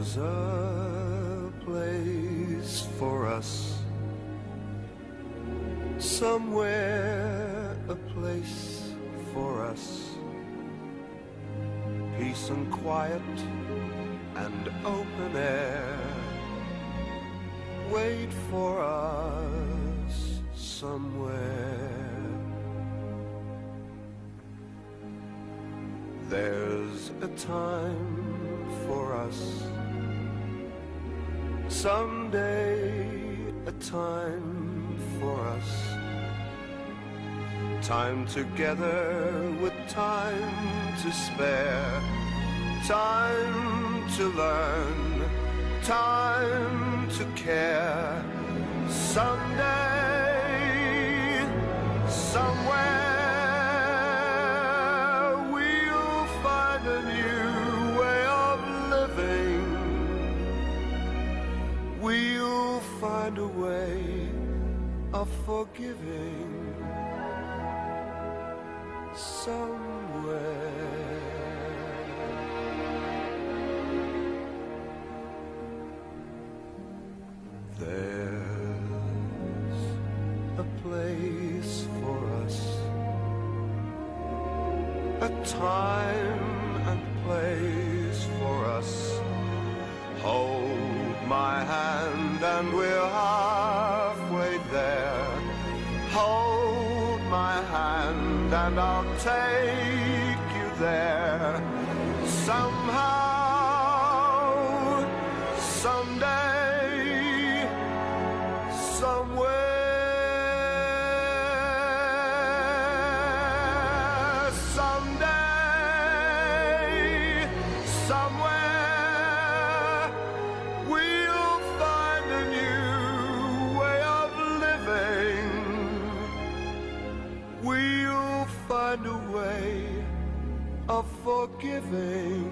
There's a place for us, somewhere a place for us, peace and quiet and open air wait for us somewhere. There's a time for us, someday a time for us, time together with time to spare, time to learn, time to care. Someday, somewhere, we'll find a new way of living. We'll find a way of forgiving somewhere. There's a place for us, a time and place for us. Hold my hand and we're halfway there. Hold my hand and I'll take you there. Somehow, someday, somewhere, someday, somewhere, we'll find a new way of living. We'll find a way of forgiving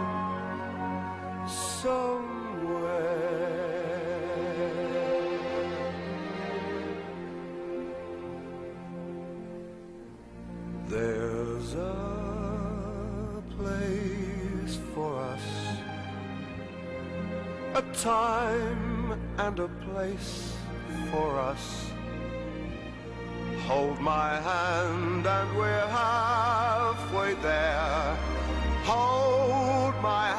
somewhere. There's a place for us, a time and a place for us. Hold my hand and we're halfway there. Hold my